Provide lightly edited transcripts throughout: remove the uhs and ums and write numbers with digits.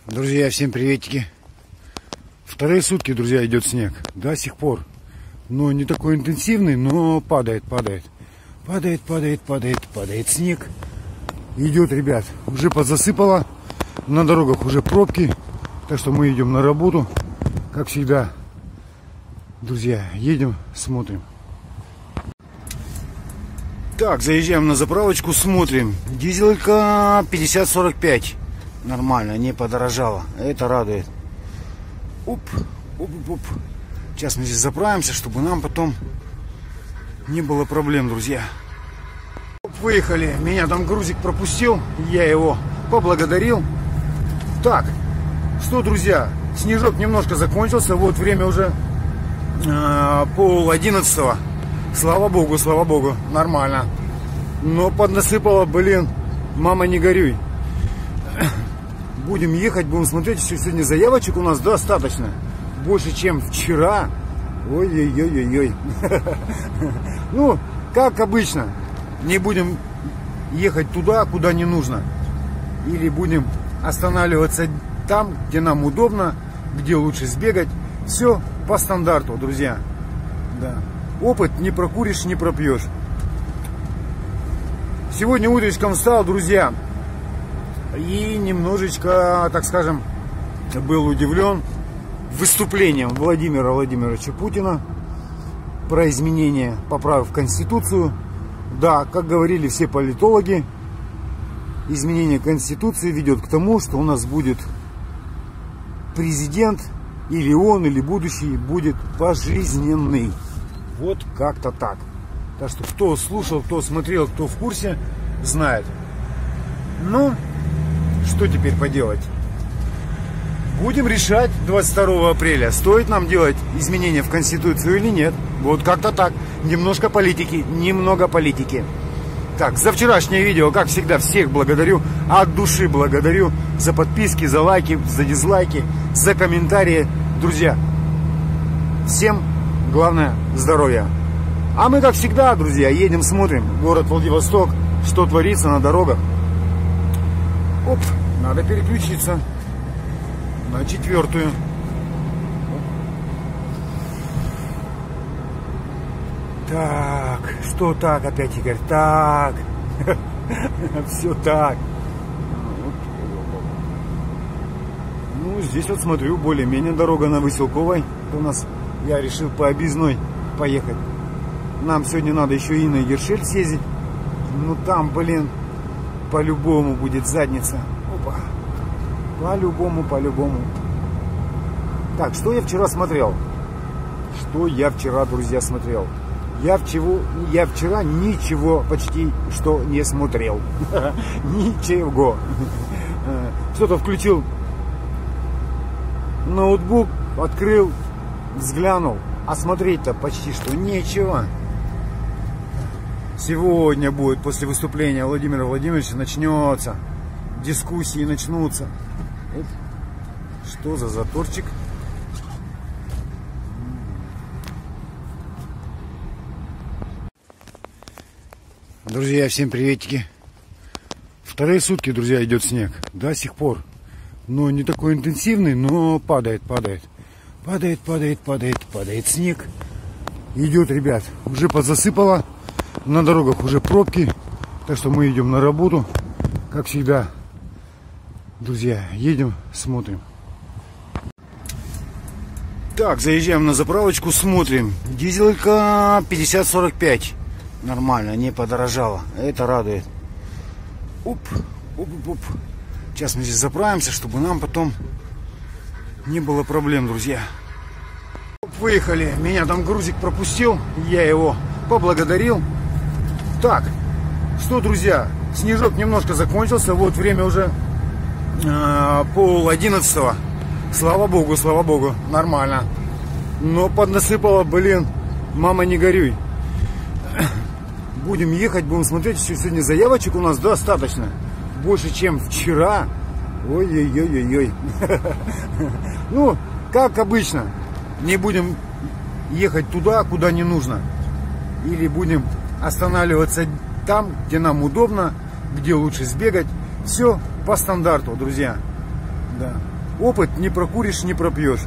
Друзья, всем приветики. Вторые сутки, друзья, идет снег. До сих пор. Но не такой интенсивный, но падает. Падает снег. Идет, ребят. Уже подзасыпало. На дорогах уже пробки. Так что мы идем на работу. Как всегда. Друзья, едем, смотрим. Так, заезжаем на заправочку, смотрим. Дизелька 50-45. Нормально, не подорожала. Это радует. Оп. Сейчас мы здесь заправимся, чтобы нам потом не было проблем, друзья. Выехали. Меня там грузик пропустил. Я его поблагодарил. Так, что, друзья, снежок немножко закончился. Вот время уже 10:30. Слава богу, нормально. Но поднасыпало, блин, мама, не горюй. Будем ехать, будем смотреть. Сегодня заявочек у нас достаточно. Больше, чем вчера. Ой-ой-ой-ой. Ну, как обычно. Не будем ехать туда, куда не нужно. Или будем останавливаться там, где нам удобно, где лучше сбегать. Все по стандарту, друзья. Да. Опыт не прокуришь, не пропьешь. Сегодня утречком встал, друзья. И немножечко, так скажем, был удивлен выступлением Владимира Владимировича Путина про изменения, поправив Конституцию. Да, как говорили все политологи, изменение Конституции ведет к тому, что у нас будет президент, или он, или будущий, будет пожизненный. Вот как-то так. Так что кто слушал, кто смотрел, кто в курсе, знает. Ну, что теперь поделать? Будем решать 22 апреля, стоит нам делать изменения в Конституцию или нет. Вот как-то так. Немного политики. Так, за вчерашнее видео, как всегда, всех благодарю. От души благодарю за подписки, за лайки, за дизлайки, за комментарии. Друзья, всем главное здоровья. А мы, как всегда, друзья, едем, смотрим город Владивосток, что творится на дорогах. Оп, надо переключиться на 4-ю. Так, что так опять, Игорь? Так, все так. Ну, здесь вот смотрю, более-менее дорога на Выселковой. У нас, я решил по объездной поехать. Нам сегодня надо еще и на Ершель съездить. Ну там, блин, по-любому будет задница. Опа. По-любому. Так, что я вчера смотрел? Друзья, смотрел? Я вчера ничего почти что не смотрел. Ничего. Что-то включил ноутбук, открыл, взглянул. А смотреть-то почти что нечего. Сегодня будет, после выступления Владимира Владимировича, начнется. Дискуссии начнутся. Оп. Что за заторчик? Друзья, всем приветики. Вторые сутки, друзья, идет снег. До сих пор. Но не такой интенсивный, но падает снег. Идет, ребят. Уже подзасыпало. На дорогах уже пробки. Так что мы идем на работу. Как всегда. Друзья, едем, смотрим. Так, заезжаем на заправочку, смотрим. Дизелька 50-45. Нормально, не подорожала. Это радует. Оп. Сейчас мы здесь заправимся, чтобы нам потом не было проблем, друзья. Выехали. Меня там грузик пропустил. Я его поблагодарил. Так, что, друзья, снежок немножко закончился. Вот время уже 10:30. Слава богу, нормально. Но поднасыпало, блин, мама, не горюй. Будем ехать, будем смотреть. Сегодня заявочек у нас достаточно. Больше, чем вчера. Ой-ой-ой-ой. Ну, как обычно. Не будем ехать туда, куда не нужно. Или будем останавливаться там, где нам удобно, где лучше сбегать. Все по стандарту, друзья. Да. Опыт не прокуришь, не пропьешь.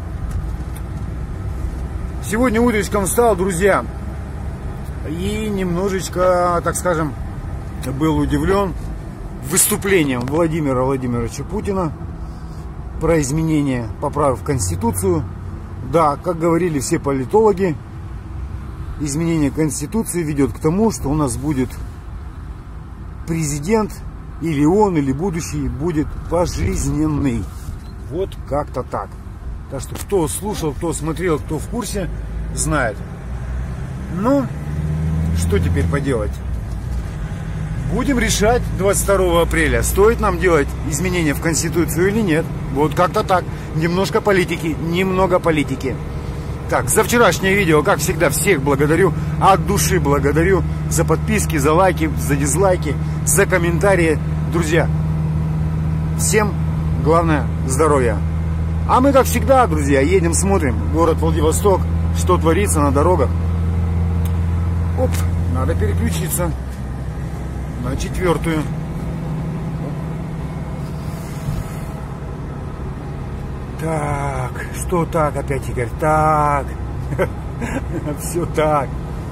Сегодня утречком встал, друзья, и немножечко, так скажем, был удивлен выступлением Владимира Владимировича Путина про изменение поправок в Конституцию. Да, как говорили все политологи, изменение Конституции ведет к тому, что у нас будет президент, или он, или будущий, будет пожизненный. Вот как-то так. Так что кто слушал, кто смотрел, кто в курсе, знает. Ну, что теперь поделать? Будем решать 22 апреля, стоит нам делать изменения в Конституцию или нет. Вот как-то так. Немножко политики, немного политики. Так, за вчерашнее видео, как всегда, всех благодарю, от души благодарю за подписки, за лайки, за дизлайки, за комментарии. Друзья, всем главное здоровья. А мы, как всегда, друзья, едем, смотрим город Владивосток, что творится на дорогах. Оп, надо переключиться на 4-ю. Так, что так опять, Игорь? Так, все так.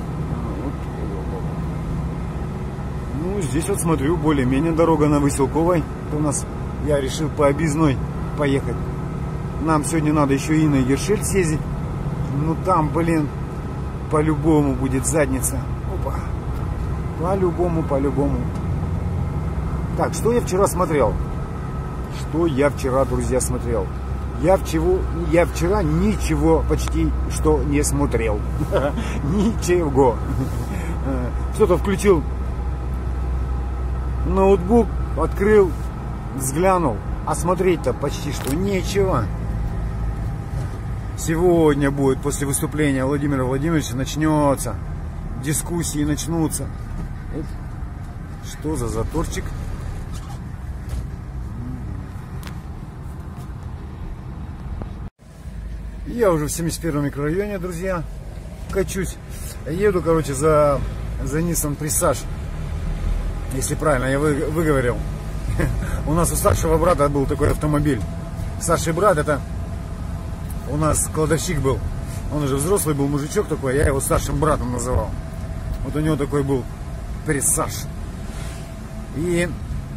Ну, здесь вот смотрю, более-менее дорога на Выселковой. Это у нас, я решил по объездной поехать. Нам сегодня надо еще и на Ершель съездить. Ну там, блин, по-любому будет задница. Опа. По-любому, по-любому. Так, что я вчера смотрел? Что я вчера, друзья, смотрел? Я вчера ничего почти что не смотрел. Ничего. Что-то включил ноутбук, открыл, взглянул. А смотреть-то почти что нечего. Сегодня будет, после выступления Владимира Владимировича, начнется. Дискуссии начнутся. Оп. Что за заторчик? Я уже в 71-м микрорайоне, друзья. Качусь. Еду, короче, за Nissan Presage. Если правильно я выговорил. У нас у старшего брата был такой автомобиль. Старший брат, это у нас кладовщик был. Он уже взрослый был мужичок такой, я его старшим братом называл. Вот у него такой был Presage. И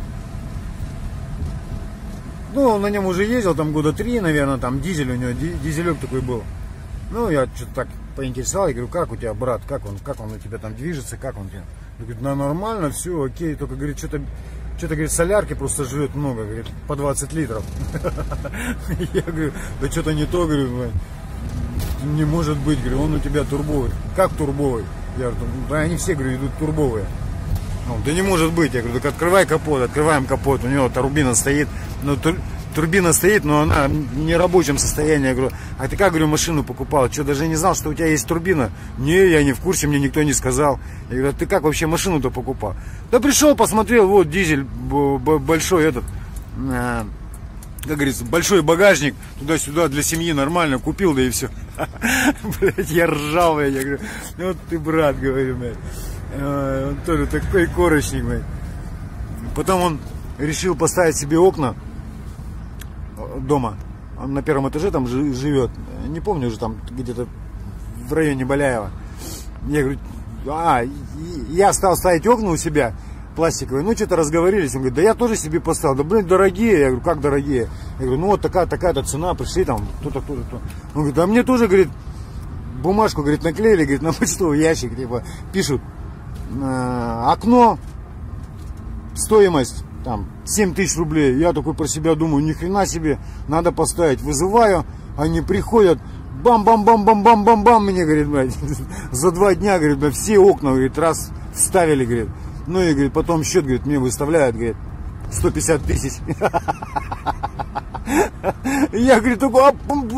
ну, он на нем уже ездил, там года 3, наверное, там дизель у него, дизелек такой был. Ну, я что-то так поинтересовал, я говорю, как у тебя, брат, как он у тебя там движется, как он тебе? Он говорит, ну, нормально, все, окей, только, говорит, что-то, говорит, солярки просто жрет много, говорит, по 20 литров. Я говорю, да что-то не то, говорю, не может быть, говорю, он у тебя турбовый. Как турбовый? Я говорю, да они все, говорю, идут турбовые. Да не может быть, я говорю, так открывай капот, открываем капот, у него турбина стоит, но турбина стоит, но она в нерабочем состоянии. Я говорю, а ты как, говорю, машину покупал? Что, даже не знал, что у тебя есть турбина? Не, я не в курсе, мне никто не сказал. Я говорю, а ты как вообще машину-то покупал? Да пришел, посмотрел, вот дизель большой этот, как говорится, большой багажник, туда-сюда для семьи нормально, купил, да и все. Блять, я ржал, я говорю, вот ты, брат, говорю, блядь. Он тоже такой корочник, блядь. Потом он решил поставить себе окна дома. Он на 1-м этаже там живет. Не помню уже, там где-то в районе Баляева. Я говорю, я стал ставить окна у себя пластиковые. Ну, что-то разговорились. Он говорит, да я тоже себе поставил. Да, блин, дорогие. Я говорю, как дорогие? Я говорю, ну, вот такая-то цена. Пришли там, то-то. Он говорит, да мне тоже, говорит, бумажку, говорит, наклеили, говорит, на почтовый ящик, типа, пишут, окно, стоимость там 7 тысяч рублей. Я такой про себя думаю, ни хрена себе, надо поставить. Вызываю, они приходят, бам-бам-бам-бам-бам-бам-бам, мне, говорит, блядь, за 2 дня, говорит, блядь, все окна, говорит, раз вставили, говорит. Ну и, говорит, потом счет, говорит, мне выставляют, говорит, 150 тысяч. Я, говорит, такой,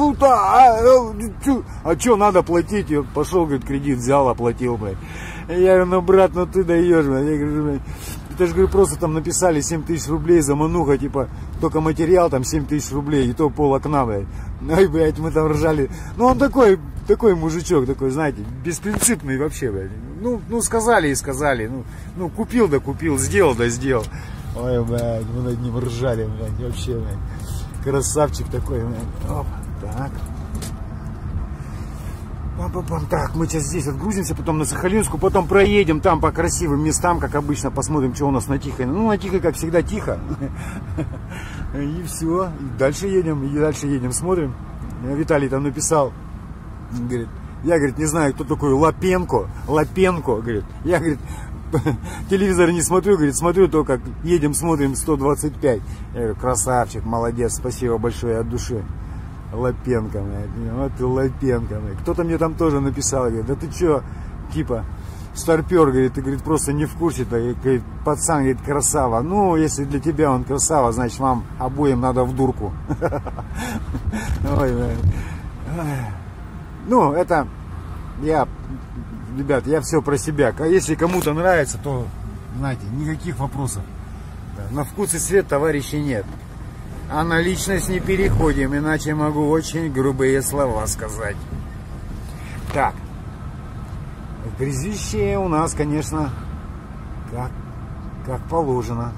а что надо платить? И пошел, говорит, кредит взял, оплатил, блядь. Я говорю, ну, брат, ну ты даешь, блядь. Я говорю, блядь, это же, говорю, просто там написали 7 тысяч рублей за мануха, типа, только материал там 7 тысяч рублей, и то пол окна, блядь. Ой, блядь, мы там ржали. Ну, он такой мужичок, такой, знаете, беспринципный вообще, блядь. Ну, сказали и сказали. Ну, купил да купил, сделал да сделал. Ой, блядь, мы над ним ржали, блядь, вообще, блядь. Красавчик такой. Оп, так. Пам-пам-пам. Так, мы сейчас здесь отгрузимся, потом на Сахалинскую, потом проедем там по красивым местам, как обычно, посмотрим, что у нас на Тихой. Ну, на Тихой, как всегда, тихо. И все. И дальше едем, смотрим. Виталий там написал, говорит, я, говорит, не знаю, кто такой Лапенко, говорит. Я, говорит, телевизор не смотрю, говорит, смотрю только, едем, смотрим 125. Я говорю, красавчик, молодец, спасибо большое от души. Лапенко, вот ты Лапенко. Кто-то мне там тоже написал, говорит, да ты че, типа, старпер, говорит, ты, говорит, просто не в курсе, говорит, пацан, говорит, красава. Ну, если для тебя он красава, значит, вам обоим надо в дурку. Ну, это, ребят, я все про себя. Если кому-то нравится, то, знаете, никаких вопросов. На вкус и цвет товарищей нет. А на личность не переходим, иначе могу очень грубые слова сказать. Так. Грязище у нас, конечно, как положено.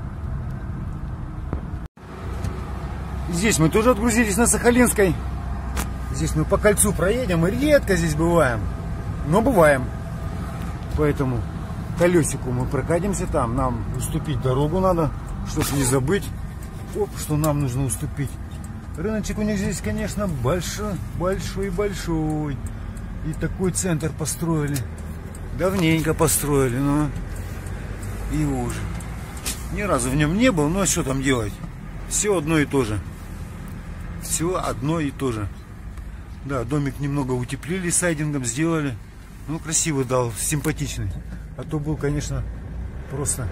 Здесь мы тоже отгрузились на Сахалинской. Здесь мы по кольцу проедем, мы редко здесь бываем, но бываем. Поэтому колесику мы прокатимся там, нам уступить дорогу надо, чтобы не забыть. Оп, что нам нужно уступить. Рыночек у них здесь, конечно, большой. И такой центр построили. Давненько построили, но и уже. Ни разу в нем не был, но что там делать? Все одно и то же. Все одно и то же. Да, домик немного утеплили, сайдингом сделали. Ну, красивый дал, симпатичный. А то был, конечно, просто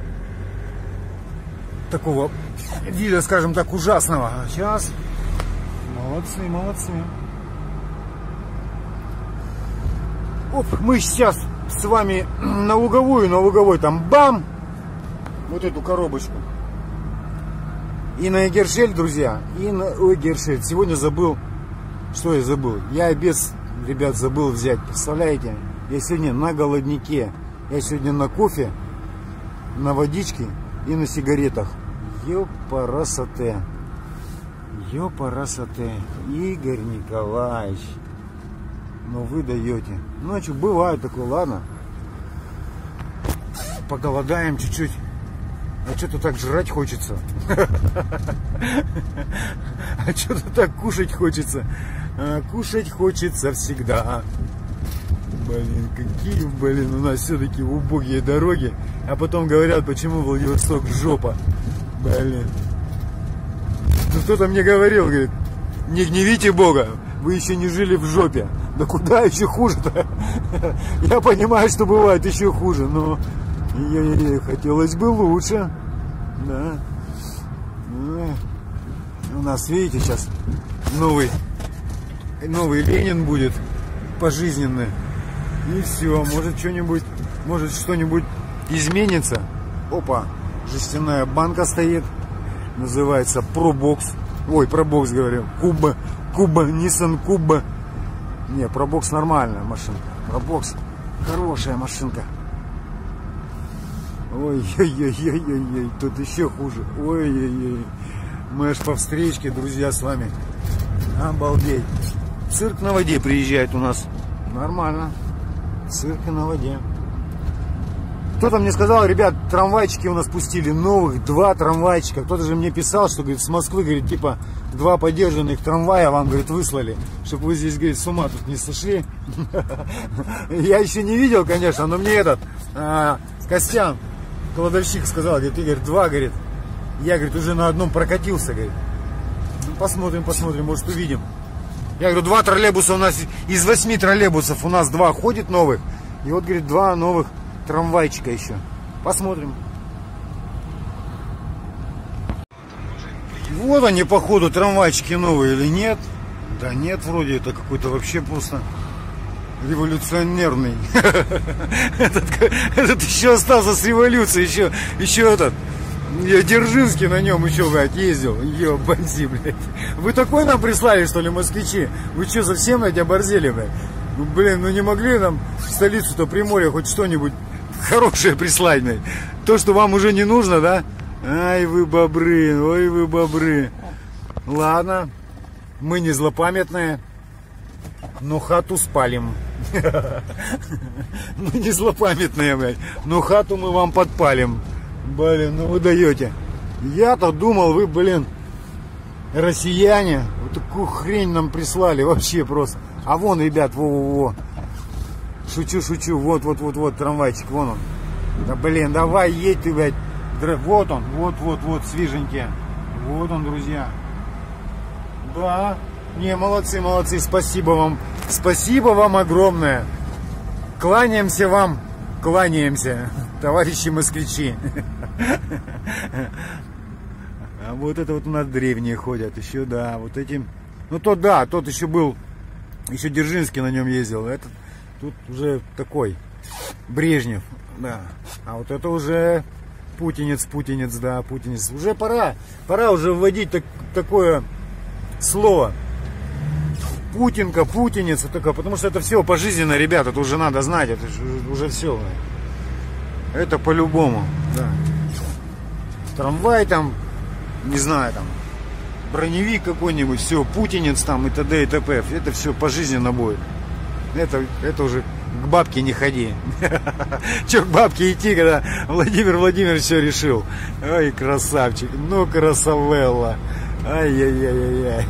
такого вида, скажем так, ужасного. А сейчас молодцы. Оп, мы сейчас с вами на Луговой там бам! Вот эту коробочку. И на Эгершель, друзья, и на Эгершель. Сегодня забыл, что я забыл. Я обед, ребят, забыл взять. Представляете? Я сегодня на голоднике. Я сегодня на кофе, на водичке и на сигаретах. Ёпарасоте. Игорь Николаевич. Ну вы даете. Ну а что, бывает такое, ладно. Поголодаем чуть-чуть. А что-то так жрать хочется. А что-то так кушать хочется. Кушать хочется всегда. Какие, у нас все-таки убогие дороги. А потом говорят, почему Владивосток жопа. Ну, кто-то мне говорил, говорит, не гневите Бога, вы еще не жили в жопе. Да куда еще хуже-то? Я понимаю, что бывает еще хуже, но хотелось бы лучше. Да. У нас, видите, сейчас новый Ленин будет пожизненный. И все, может что-нибудь изменится. Опа, жестяная банка стоит. Называется Пробокс. Ой, Пробокс говорю. Куба, Nissan Куба. Не, Пробокс нормальная машинка. Пробокс хорошая машинка. Ой-ой-ой-ой-ой, тут еще хуже. Ой-ой-ой. Мы аж по встречке, друзья, с вами. Обалдеть. Цирк на воде приезжает у нас. Нормально. Цирк на воде. Кто-то мне сказал, ребят, трамвайчики у нас пустили новых, 2 трамвайчика. Кто-то же мне писал, что, говорит, с Москвы, говорит, типа 2 подержанных трамвая вам, говорит, выслали, чтобы вы здесь, говорит, с ума тут не сошли. Я еще не видел, конечно, но мне этот Костян, кладовщик, сказал, говорит, ты, говорит, 2, говорит. Я, говорит, уже на одном прокатился, говорит. Посмотрим, может, увидим. Я говорю, 2 троллейбуса у нас, из 8 троллейбусов у нас 2 ходит новых. И вот, говорит, 2 новых трамвайчика еще. Посмотрим. Вот они, походу, трамвайчики новые или нет. Да нет, вроде это какой-то вообще просто революционерный. Этот еще остался с революции. Еще этот Дзержинский на нем еще, блядь, ездил. Ебанси, блядь. Вы такой нам прислали, что ли, москвичи? Вы что, совсем, блядь, оборзели, блядь? Ну, блин, ну не могли нам в столицу-то Приморья хоть что-нибудь хорошее прислать, блядь? То, что вам уже не нужно, да? Ай, вы бобры, ой, вы бобры. Ладно, мы не злопамятные, но хату спалим. Мы не злопамятные, блядь, но хату мы вам подпалим. Блин, ну вы даете. Я-то думал, вы, блин, россияне, вот такую хрень нам прислали вообще просто. А вон, ребят, во-во-во. Шучу, вот, трамвайчик, вон он. Да, блин, давай, едь ты, блядь. Вот он, вот, свеженький. Вот он, друзья. Да, не, молодцы, спасибо вам огромное. Кланяемся вам, товарищи москвичи. А вот это вот у нас древние ходят еще, да, вот этим. Ну, тот, да, тот еще был, еще Дзержинский на нем ездил. Этот тут уже такой, Брежнев, да. А вот это уже путинец, да, путинец. Уже пора уже вводить такое слово. Путинка, путинец, вот такое, потому что это все пожизненно, ребята, это уже надо знать, это уже все. Это по-любому, да. Трамвай там, не знаю, там, броневик какой-нибудь, все, путинец там и т.д. и т.п. Это все пожизненно будет. Это уже к бабке не ходи. Че к бабке идти, когда Владимир Владимирович все решил. Ой, красавчик, ну красавелла. Ай-яй-яй-яй-яй.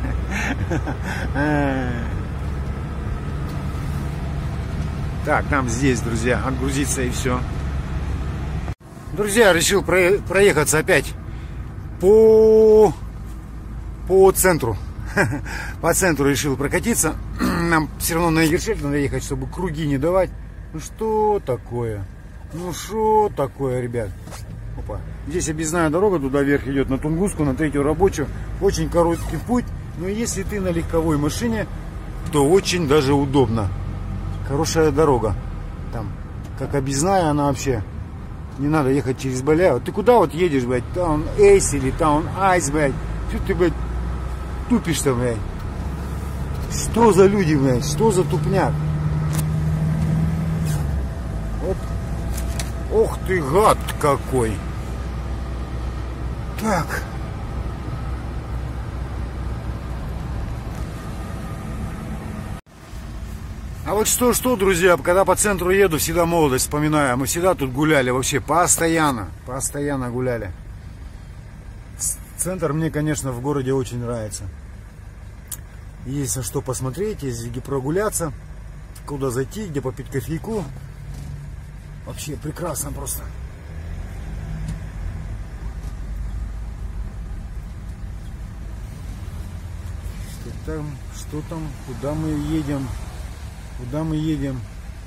Так, нам здесь, друзья, отгрузиться и все. Друзья, решил проехаться опять по центру. По центру решил прокатиться. Нам все равно на Егершель надо ехать, чтобы круги не давать. Ну что такое? Ну что такое, ребят? Опа. Здесь объездная дорога туда вверх идет, на Тунгуску, на Третью рабочую. Очень короткий путь. Но если ты на легковой машине, то очень даже удобно. Хорошая дорога. Там, как объездная, она вообще. Не надо ехать через Боляево. Ты куда вот едешь, блядь? Таун Эйс или Таун Айс, блядь? Что ты, блядь, тупишь-то, блядь? Что за люди, блядь? Что за тупняк? Оп. Ох ты, гад какой! Так. А вот что, друзья, когда по центру еду, всегда молодость вспоминаю. Мы всегда тут гуляли, вообще постоянно гуляли. Центр мне, конечно, в городе очень нравится. Есть что посмотреть, есть где прогуляться, куда зайти, где попить кофейку. Вообще прекрасно просто. Что там, куда мы едем? Куда мы едем?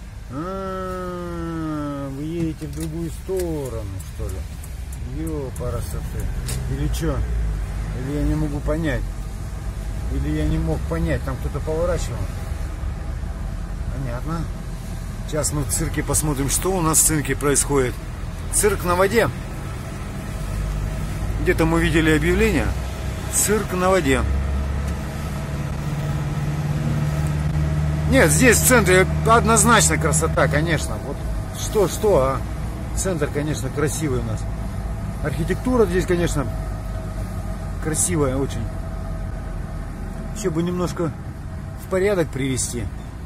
Вы едете в другую сторону, что ли? Ёпарасоты. Или что? Или я не могу понять? Или я не мог понять? Там кто-то поворачивал. Понятно. Сейчас мы в цирке посмотрим, что у нас в цирке происходит. Цирк на воде. Где-то мы видели объявление. Цирк на воде. Нет, здесь в центре однозначно красота, конечно. Вот что, а? Центр, конечно, красивый у нас. Архитектура здесь, конечно, красивая очень. Еще бы немножко в порядок привести.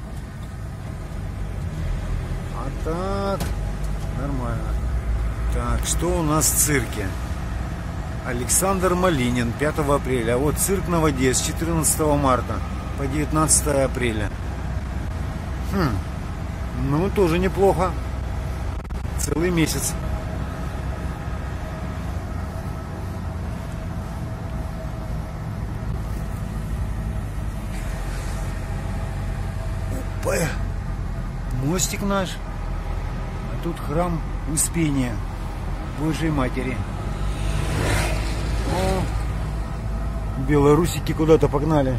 А так, нормально. Так, что у нас в цирке? Александр Малинин, 5 апреля. А вот цирк на воде с 14 марта по 19 апреля. Ну, тоже неплохо. Целый месяц. Опа! Мостик наш. А тут храм Успения Божьей Матери. О, белорусики куда-то погнали.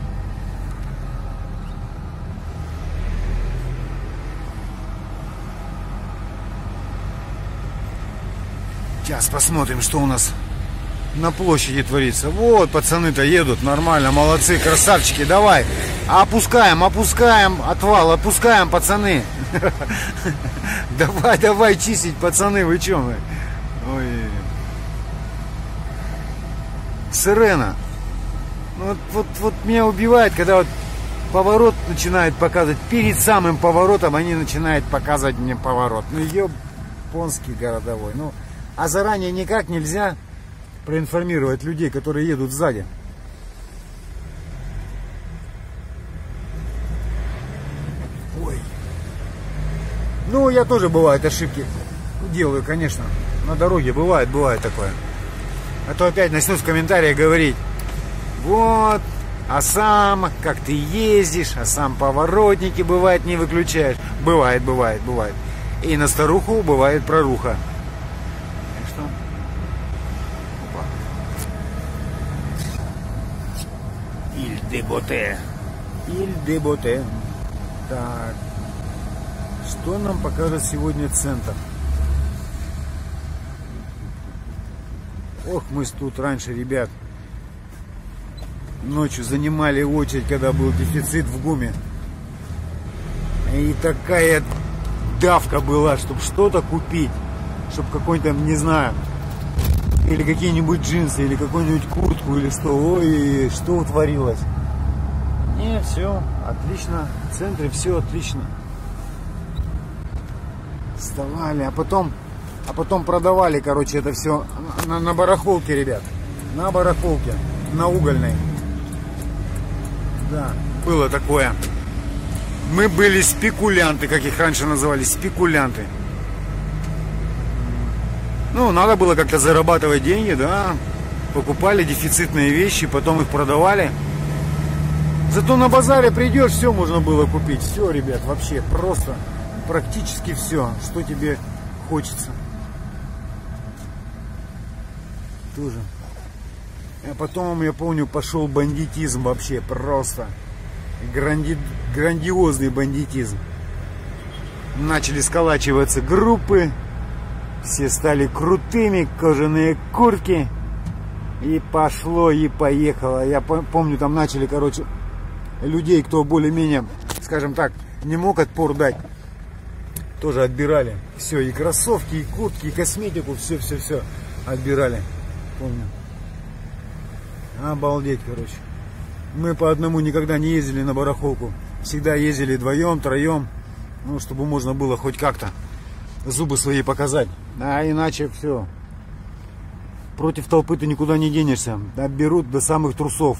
Сейчас посмотрим, что у нас на площади творится. Вот, пацаны-то едут, нормально, молодцы, красавчики, давай. Опускаем отвал, опускаем, пацаны. Давай чистить, пацаны, вы чё? Ой. Сирена. Вот меня убивает, когда вот поворот начинает показывать. Перед самым поворотом они начинают показывать мне поворот. Ну, японский городовой. Ну, а заранее никак нельзя проинформировать людей, которые едут сзади. Ой. Ну, я тоже, бывают, ошибки делаю, конечно. На дороге бывает такое. А то опять начнут в комментариях говорить: вот, а сам, как ты ездишь, а сам поворотники, бывает, не выключаешь. Бывает. И на старуху бывает проруха. Так что... Иль де Боте. Так. Что нам покажет сегодня центр? Ох, мы тут раньше, ребят, ночью занимали очередь, когда был дефицит в ГУМе. И такая давка была, чтобы что-то купить. Чтобы какой-то, не знаю, или какие-нибудь джинсы, или какую-нибудь куртку, или что. Ой, что творилось. Не, все отлично. В центре все отлично. Вставали, а потом продавали, короче, это все на барахолке, ребят. На барахолке, на угольной. Да, было такое. Мы были спекулянты, как их раньше называли, спекулянты. Ну, надо было как-то зарабатывать деньги, да. Покупали дефицитные вещи, потом их продавали. Зато на базаре придешь, все можно было купить. Все, ребят, вообще просто, практически все, что тебе хочется. Тоже. А потом, я помню, пошел бандитизм вообще, просто грандиозный бандитизм. Начали сколачиваться группы, все стали крутыми, кожаные куртки, и пошло, и поехало. Я помню, там начали, короче, людей, кто более-менее, скажем так, не мог отпор дать, тоже отбирали. Все, и кроссовки, и куртки, и косметику, все отбирали. Помню. Обалдеть, короче. Мы по одному никогда не ездили на барахолку. Всегда ездили вдвоем, троем. Ну, чтобы можно было хоть как-то зубы свои показать. А иначе все. Против толпы ты никуда не денешься. Отберут до самых трусов.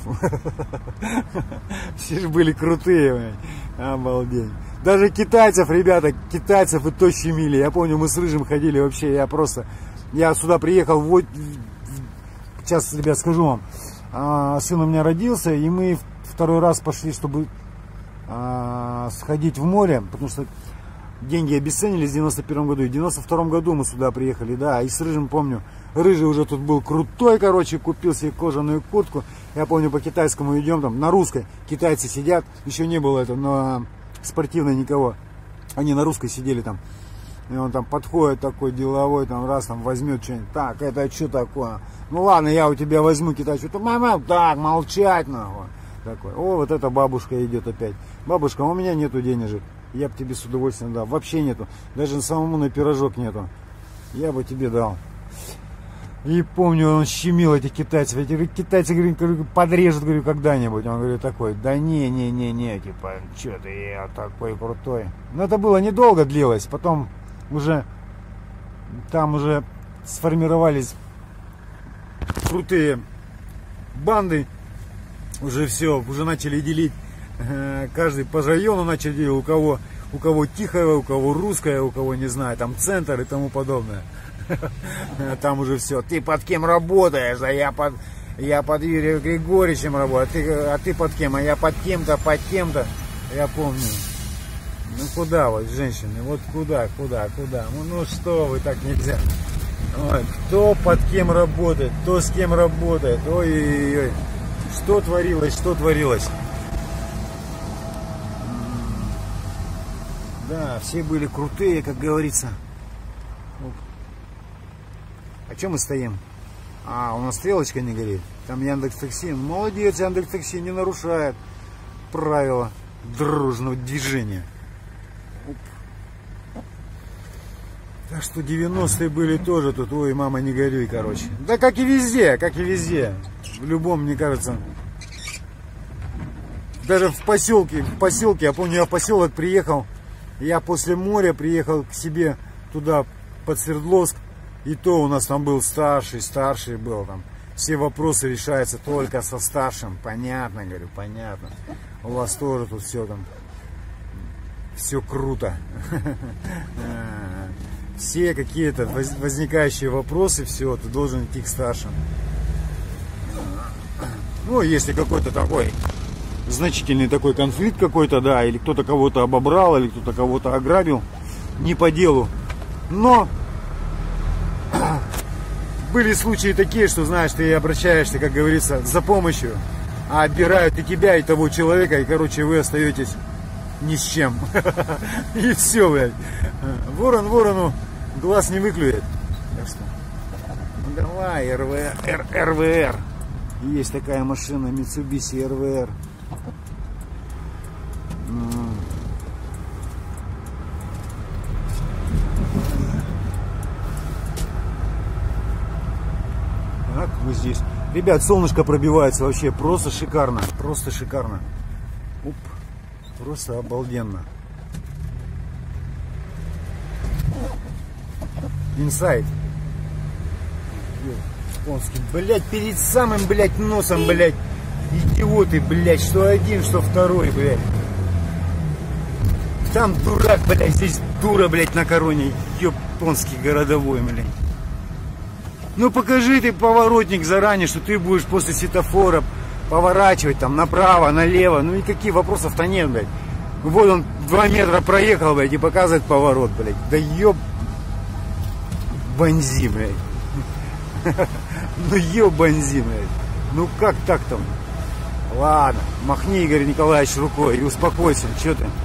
Все же были крутые. Обалдеть. Даже китайцев, ребята, китайцев и то щемили. Я помню, мы с Рыжим ходили вообще. Я сюда приехал. Сейчас, ребят, скажу вам. Сын у меня родился, и мы второй раз пошли, чтобы сходить в море, потому что деньги обесценились в 91 году. И в 92 году мы сюда приехали, да. И с Рыжим, помню, Рыжий уже тут был крутой, короче, купил себе кожаную куртку. Я помню, по китайскому идем, там, на русской китайцы сидят. Еще не было это, но спортивной никого. Они на русской сидели там. И он там подходит такой деловой, там раз там возьмет что-нибудь. Так, это что такое? Ну ладно, я у тебя возьму китайцу. Мама, так, молчать нахуй. Такой. О, вот эта бабушка идет опять. Бабушка, у меня нету денежек. Я бы тебе с удовольствием дал. Вообще нету. Даже самому на пирожок нету. Я бы тебе дал. И помню, он щемил этих китайцев. Эти китайцы, говорю, подрежут, говорю, когда-нибудь. Он говорит такой, да не, типа, что ты, я такой крутой. Но это было недолго длилось. Потом уже там уже сформировались крутые банды. Уже все, уже начали делить. Каждый по району начали делить. У кого тихое, у кого русское, у кого, не знаю, там центр и тому подобное. Там уже все. Ты под кем работаешь? А я под Юрием Григорьевичем работаю. А ты под кем? А я под кем-то, Я помню. Ну куда вот, женщины? Вот куда? Ну что вы, так нельзя. Ой, кто под кем работает? Кто с кем работает? Ой-ой-ой. Что творилось? Да, все были крутые, как говорится. А чем мы стоим? У нас стрелочка не горит. Там Яндекс.Такси. Молодец, Яндекс.Такси не нарушает правила дорожного движения. Так что 90-е были тоже тут. Ой, мама, не горюй, короче. Да как и везде. В любом, мне кажется, даже в поселке, я помню, я в поселок приехал, я после моря приехал к себе туда, под Свердловск, и то у нас там был старший был там. Все вопросы решаются только со старшим, понятно, говорю, понятно. У вас тоже тут все там, все круто. Все какие-то возникающие вопросы, все, ты должен идти к старшим. Ну, если какой-то такой значительный такой конфликт какой-то, да, или кто-то кого-то обобрал, или кто-то кого-то ограбил, не по делу. Но были случаи такие, что, знаешь, ты обращаешься, как говорится, за помощью, а отбирают и тебя, и того человека, и, короче, вы остаетесь ни с чем. И все, блядь. Ворон ворону глаз не выклюет. Так что, давай, РВР. Есть такая машина, Mitsubishi РВР. Так, мы здесь. Ребят, солнышко пробивается вообще просто шикарно. Просто шикарно. Оп, просто обалденно. Инсайд. Японский, блядь, перед самым, блядь, носом, блядь. Идиоты, блядь, что один, что второй, блядь. Там дурак, блядь, здесь дура, блядь, на короне. Японский городовой, блядь. Ну покажи ты поворотник заранее, что ты будешь после светофора поворачивать там направо, налево. Ну никаких вопросов-то нет, блядь. Вот он 2 метра проехал, блядь, и показывает поворот, блядь. Да ёб... Бензин, блядь. Ну ёб бензин, блядь. Ну как так там? Ладно, махни, Игорь Николаевич, рукой и успокойся. Че ты?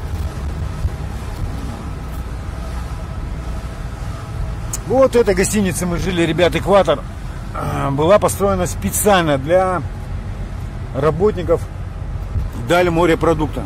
Вот эта гостиница, мы жили, ребят, Экватор, была построена специально для работников Дальморепродукта.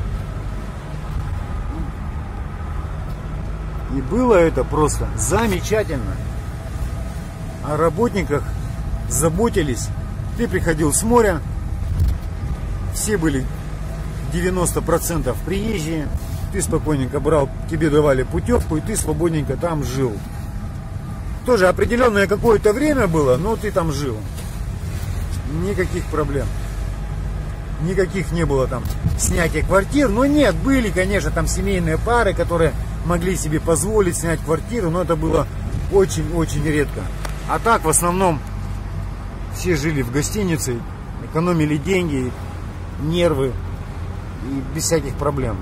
И было это просто замечательно. О работниках заботились. Ты приходил с моря, все были 90% приезжие, ты спокойненько брал, тебе давали путевку, и ты свободненько там жил. Тоже определенное какое-то время было, но ты там жил. Никаких проблем. Никаких не было там снятия квартир. Но нет, были, конечно, там семейные пары, которые могли себе позволить снять квартиру, но это было очень-очень редко. А так, в основном, все жили в гостинице, экономили деньги, нервы и без всяких проблем.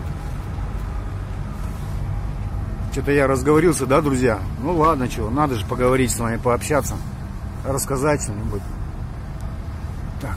Что-то я разговорился, да, друзья? Ну ладно, чего, надо же поговорить с вами, пообщаться, рассказать что-нибудь. Так.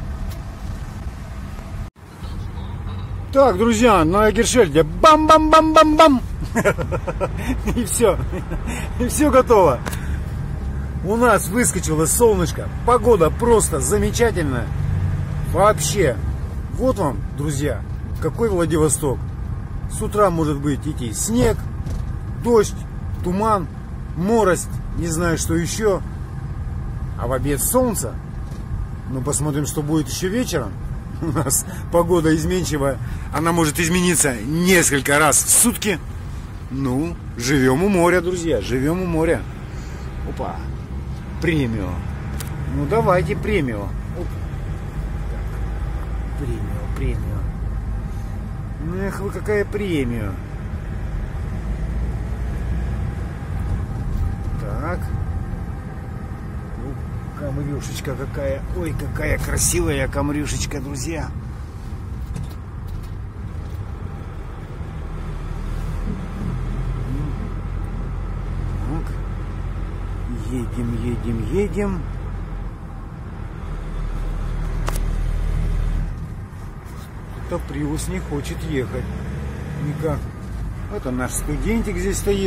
Так, друзья, на Эгершельде бам-бам-бам-бам-бам. И все. И все готово. У нас выскочило солнышко. Погода просто замечательная. Вообще. Вот вам, друзья, какой Владивосток. С утра может быть идти снег, дождь, туман, морость, не знаю, что еще. А в обед солнце. Ну, посмотрим, что будет еще вечером. У нас погода изменчивая. Она может измениться несколько раз в сутки. Ну, живем у моря, друзья. Живем у моря. Опа. Премио. Ну, давайте премио. Оп. Так. Премио. Эх, вы какая премио. Так. Камрюшечка какая. Ой, какая красивая камрюшечка, друзья. Так. Едем. Это Приус не хочет ехать. Никак. Это наш студентик здесь стоит.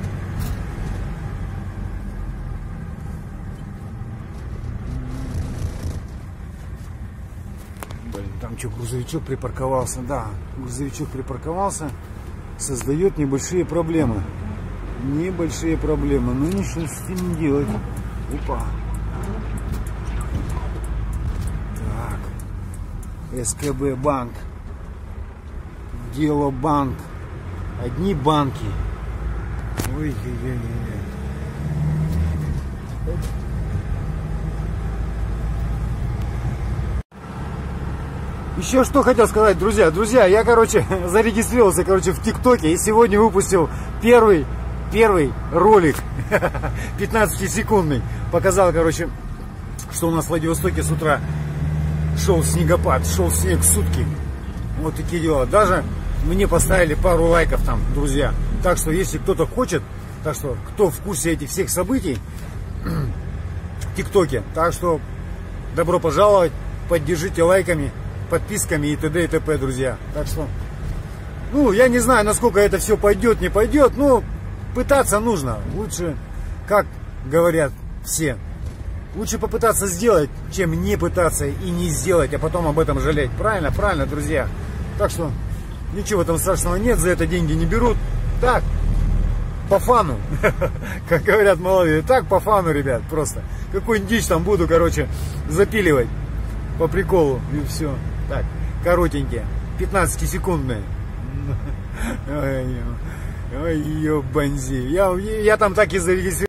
Там что, грузовичок припарковался? Да, грузовичок припарковался. Создает небольшие проблемы. Ну ничего с этим не делать. Опа. Так. СКБ банк. дело банк. Одни банки. Ой-ой-ой-ой. Еще что хотел сказать, друзья. Друзья, я, зарегистрировался, в ТикТоке и сегодня выпустил первый ролик 15-секундный. Показал, что у нас в Владивостоке с утра шел снегопад, шел снег сутки. Вот такие дела. Даже мне поставили пару лайков там, друзья. Так что, если кто-то хочет, кто в курсе этих всех событий в ТикТоке, так что добро пожаловать, поддержите лайками, подписками и т.д. и т.п., друзья. Так что, я не знаю, насколько это все пойдет, не пойдет, но пытаться нужно. Лучше, как говорят все, лучше попытаться сделать, чем не пытаться и не сделать, а потом об этом жалеть. Правильно, правильно, друзья. Так что, ничего там страшного нет, за это деньги не берут. Так, по фану, как говорят молодые, так по фану, ребят, просто. Какую-нибудь дичь там буду, запиливать по приколу, и все. Так, коротенькие, 15-секундные. Ой, ёбанзи. Я там так и зарегистрировал.